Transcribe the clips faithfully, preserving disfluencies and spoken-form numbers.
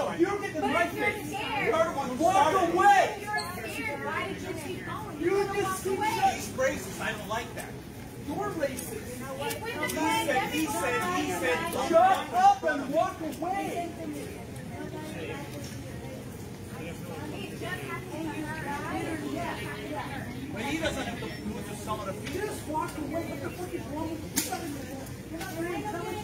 No, you don't get the right face. You're the one who Walk away. You're scared. Why did you keep going? You just keep away. He's racist. I don't like that. You're racist. You know what? He said, he said, he said, shut up and walk away. But he doesn't have to do with the sum of the feet. Just walk away. What the fuck is wrong with you? You're not very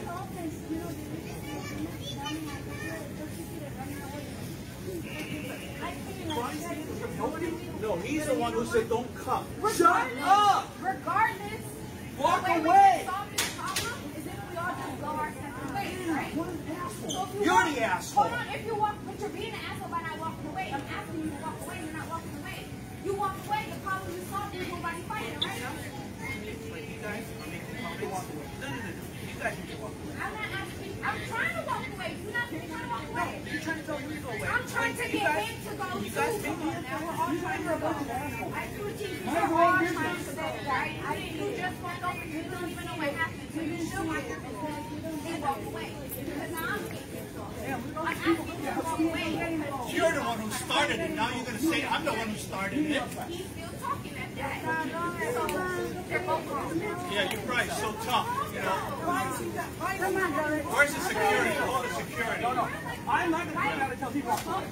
Nobody? No, he's the one who said don't come. Shut up! Regardless, walk the way away. We solve this problem is if we all just go our separate ways, right? What an asshole! So you you're walk, the asshole. Hold on, if you walk, but you're being an asshole by not walking away. I'm asking you to walk away. You're not walking away. You walk away. The problem you solve is nobody fighting, right? But you guys are making me walk away. No, no, no, no. You guys need to walk away. I'm not asking. I'm trying to walk away. You're not you're trying to walk away. You're trying to tell me to go away. I'm trying to get him to go you guys too. make me Now we're all trying to go. I do teach you. We're all trying to go, right? I didn't. You just walked over. You don't even know what happened. So you still want your business and walk away. Because now I'm getting pissed off. I'm asking you to walk away. You're the one who started it. Now you're going to say I'm the one who started it. He's still talking at that. So they're both wrong. Yeah, you're right. So tough. You know. Come on, brother. Where's the security? Call the security. No, no. I'm not going to try to tell people. That's all I'm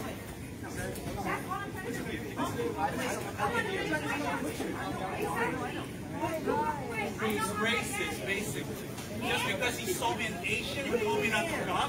trying to do. He's racist, basically. Just because he saw me an Asian moving on the rock?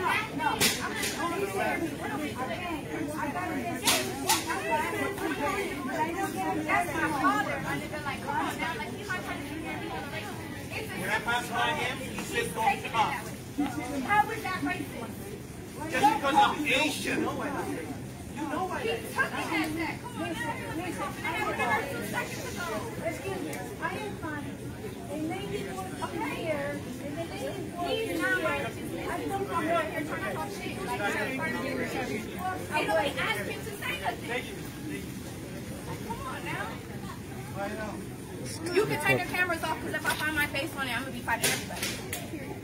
That's my father. Like, come on now. Like, he's not trying to hear me. When I passed by him, he said, don't come. How is that racist? Just because I'm Asian. You know I He's tucking at that. Come on now. We're talking. I have another two seconds ago. Excuse me. I am fine. A lady was here. And the lady was He's not right. I don't come out here trying to talk shit. Like, I know he asked him to say nothing. Thank you. Come on now. I know. You can turn your cameras off because if I find my face on it, I'm going to be fighting everybody.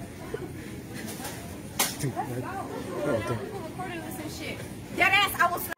Let's go. People recording this and shit. Dead ass, I will slap